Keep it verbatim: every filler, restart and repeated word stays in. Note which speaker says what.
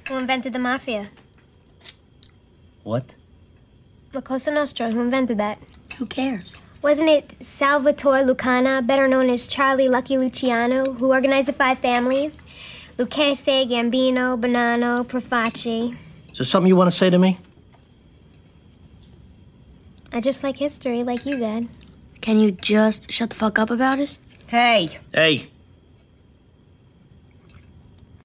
Speaker 1: Who invented the Mafia?
Speaker 2: What?
Speaker 1: La Cosa Nostra. Who invented that?
Speaker 3: Who cares?
Speaker 1: Wasn't it Salvatore Lucana, better known as Charlie Lucky Luciano, who organized the five families? Lucchese, Gambino, Bonanno, Profaci.
Speaker 2: Is there something you want to say to me?
Speaker 1: I just like history, like you, Dad.
Speaker 3: Can you just shut the fuck up about it?
Speaker 4: Hey.
Speaker 2: Hey.